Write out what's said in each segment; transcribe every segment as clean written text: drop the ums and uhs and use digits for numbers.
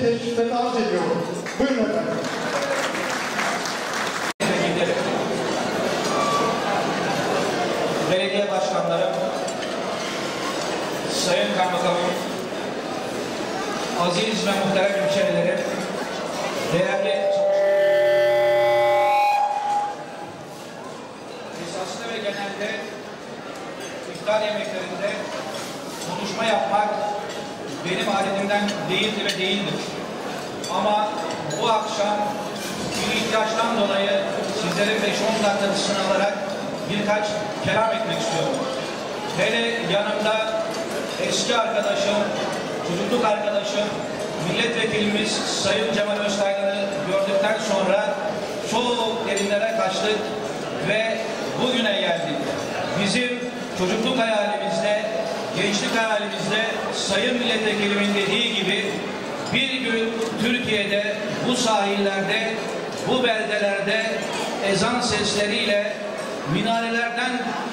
teşriflerini arz ediyorum. Buyurun efendim. Belediye başkanları, sayın kaymakamım, aziz ve muhterem hemşehrilerim, değerli esaslı ve genelde iftar yemeklerinde konuşma yapmak benim adetimden değildi ve değildir. Ama bu akşam bir ihtiyaçtan dolayı sizlerin 5-10 dakikasını alarak birkaç kelam etmek istiyorum. Hele yanımda eski arkadaşım, çocukluk arkadaşım, milletvekilimiz Sayın Cemal Öztaylan'ı gördükten sonra çok derinlere kaçtık ve bugüne geldik. Bizim çocukluk hayalimizde, gençlik hayalimizde Sayın Milletvekilimin dediği gibi bir gün Türkiye'de, bu sahillerde, bu beldelerde ezan sesleriyle, minarelerden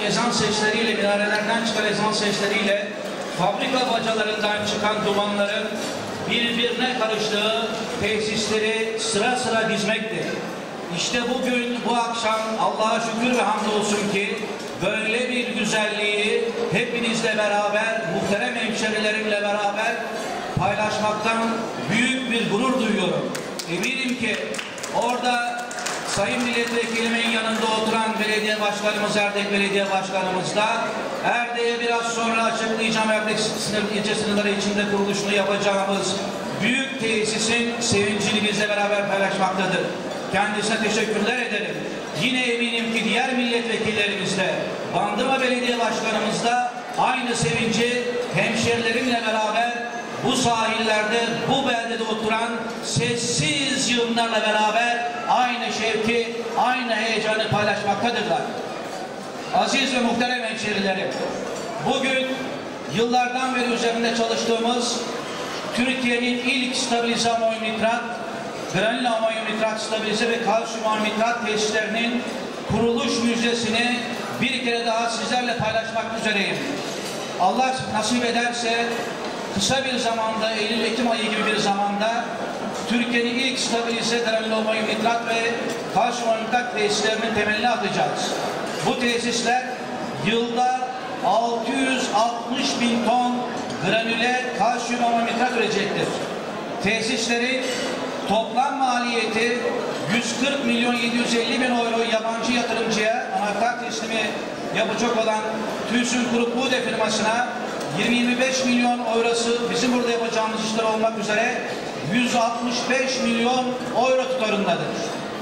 çıkan ezan sesleriyle, fabrika bacalarından çıkan dumanların birbirine karıştığı tesisleri sıra sıra dizmektir. İşte bugün, bu akşam Allah'a şükür ve hamdolsun ki böyle bir güzelliği hepinizle beraber, muhterem hemşerilerimle beraber paylaşmaktan büyük bir gurur duyuyorum. Eminim ki orada Sayın Milletvekilimin yanında oturan belediye başkanımız, Erdek Belediye Başkanımız da Erdek'e biraz sonra açıklayacağım, Erdek ilçe sınırları içinde kuruluşunu yapacağımız büyük tesisin sevincini bizle beraber paylaşmaktadır. Kendisine teşekkürler ederim. Yine eminim ki diğer milletvekillerimiz de, Bandırma Belediye Başkanımız da aynı sevinci hemşerilerimle beraber bu sahillerde, bu beldede oturan sessiz yığınlarla beraber aynı şevki, aynı heyecanı paylaşmaktadırlar. Aziz ve muhterem hemşerilerim, bugün yıllardan beri üzerinde çalıştığımız Türkiye'nin ilk stabilize amonyum nitrat, granül amonyum nitrat stabilize ve kalsiyum amonyum nitrat tesislerinin kuruluş müjdesini bir kere daha sizlerle paylaşmak üzereyim. Allah nasip ederse kısa bir zamanda, Eylül-Ekim ayı gibi bir zamanda Türkiye'nin ilk stabilize granül amonyum nitrat ve kalsiyum amonyum nitrat tesislerinin temelini atacağız. Bu tesisler yılda 660 bin ton granüle kalsiyum amonyum nitrat üretecektir. Tesislerin toplam maliyeti 140 milyon 750 bin euro yabancı yatırımcıya anahtar teslimi yapacak olan TÜSÜN Grup Bude firmasına 20-25 milyon eurosu bizim burada yapacağımız işler olmak üzere 165 milyon euro tutarındadır.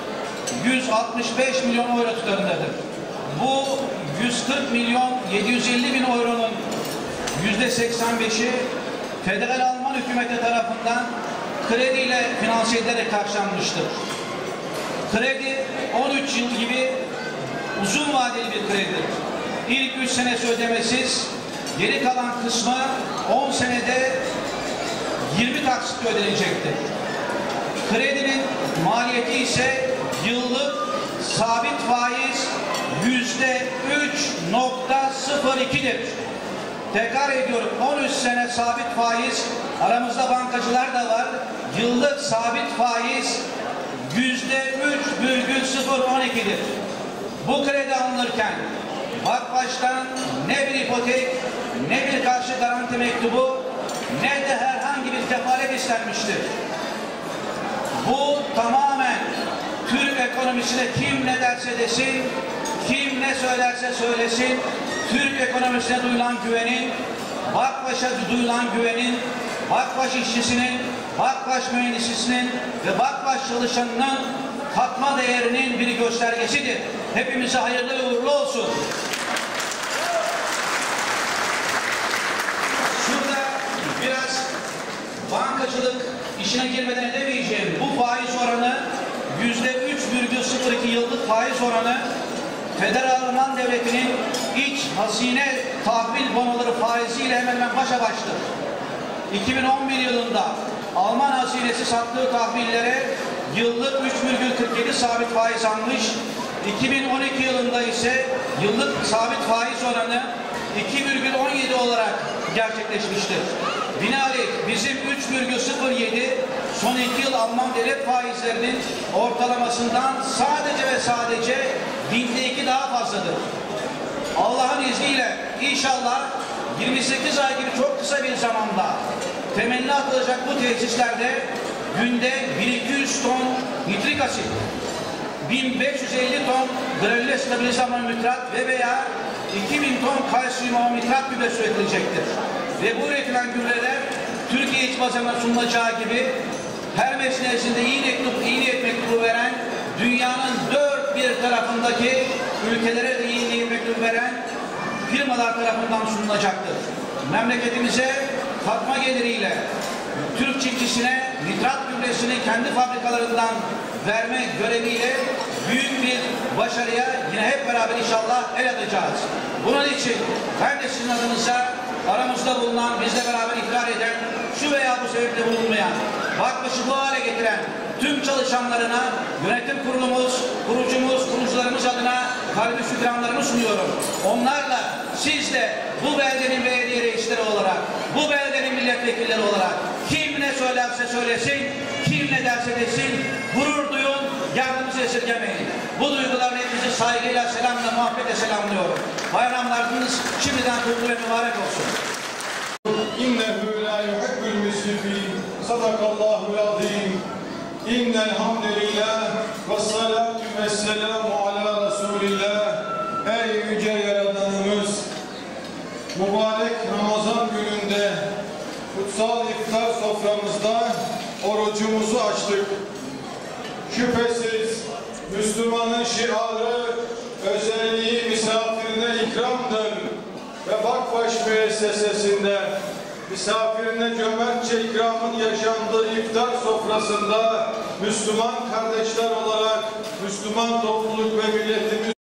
165 milyon euro tutarındadır. Bu 140 milyon 750 bin euronun %85'i Federal Alman hükümeti tarafından krediyle finanse edilerek karşılanmıştır. Kredi 13 yıl gibi uzun vadeli bir kredidir. İlk 3 senesi ödemesiz, geri kalan kısmı 10 senede 20 taksitle ödenecektir. Kredinin maliyeti ise yıllık sabit faiz %3.02'dir. Tekrar ediyorum, 13 sene sabit faiz, aramızda bankacılar da var. Yıllık sabit faiz %3.012'dir. Bu kredi alınırken Vakbaş'tan ne bir ipotek, ne bir karşı garanti mektubu, ne de herhangi bir kefalet istenmiştir. Bu tamamen Türk ekonomisine kim ne derse desin, kim ne söylerse söylesin, Türk ekonomisine duyulan güvenin, Vakbaş'a duyulan güvenin, Vakbaş işçisinin, Vakbaş mühendisinin ve Vakbaş çalışanının katma değerinin bir göstergesidir. Hepimize hayırlı ve uğurlu olsun. Şurada biraz bankacılık işine girmeden edemeyeceğim. Bu faiz oranı %3.02 yıllık faiz oranı Federal Alman Devleti'nin iç hazine tahvil bonoları faiziyle hemen hemen başa baştır. 2011 yılında Alman hazinesi sattığı tahvillere yıllık 3,47 sabit faiz almış. 2012 yılında ise yıllık sabit faiz oranı 2,17 olarak gerçekleşmiştir. Binaenaleyh bizim 3,07 son 2 yıl Alman devlet faizlerinin ortalamasından sadece ve sadece 2 daha fazladır. Allah'ın izniyle inşallah 28 ay gibi çok kısa bir zamanda temelini atılacak bu tesislerde günde 1200 ton nitrik asit, 1550 ton granüle stabilize amonyumnitrat ve veya 2000 ton kalsiyum amonyumnitrat gübresi üretilecektir. Ve bu üretilen gübreler Türkiye iç pazarına sunulacağı gibi Hermes nezdinde iyi niyet mektubu veren, dünyanın dört bir tarafındaki ülkelere de iyi niyet mektubu veren firmalar tarafından sunulacaktır. Memleketimize katma geliriyle Türk çiftçisine nitrat gübresini kendi fabrikalarından verme göreviyle büyük bir başarıya yine hep beraber inşallah el atacağız. Bunun için ben de sizin adınıza aramızda bulunan, bizle beraber iftar eden, şu veya bu sebeple bulunmayan, Vakfı'şı bu hale getiren tüm çalışanlarına yönetim kurulumuz, kurucularımız adına kalbi şükranlarımı sunuyorum. Onlarla siz de bu beldenin belediye reisleri olarak, bu beldenin milletvekilleri olarak kim ne söylerse söylesin, kim ne derse desin, gurur duyun, yardımcı esirgemeyin. Bu duyguların hepinizi saygıyla, selamla, muhabbetle selamlıyorum. Bayramlarınız şimdiden kutlu ve mübarek olsun. İnnehu la yuhibbul müsrifin. Sadakallahul azim. İnnel hamdülillah ve salatu ve selamu ala Resulillah. Ey yüce Yaradanımız, mübarek Ramazan gününde kutsal iftar soframızda orucumuzu açtık. Şüphesiz Müslümanın şiarı, özelliği misafirine ikramdır ve Vakfaş müessesesinde misafirine cömertçe ikramın yaşandığı iftar sofrasında Müslüman kardeşler olarak Müslüman topluluk ve milletimiz